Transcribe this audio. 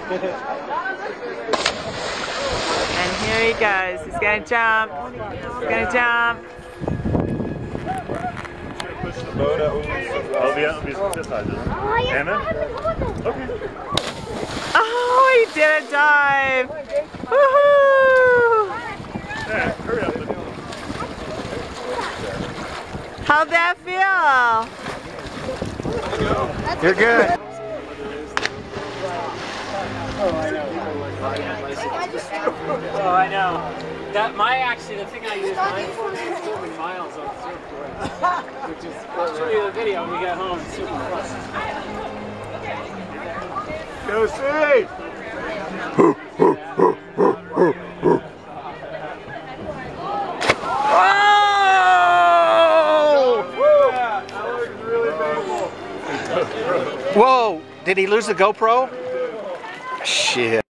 And here he goes. He's gonna jump. He's gonna jump. Push the boat out. I'll be this side. Anna? Okay. Oh, he did a dive. Woohoo! Yeah, hurry up. How'd that feel? You're good. Oh, I know. That the thing I used mine for is filming Miles on the surfboard, which is I'll show you the video when we get home. It's super fun. Go see! Whoa! Did he lose the GoPro? Shit.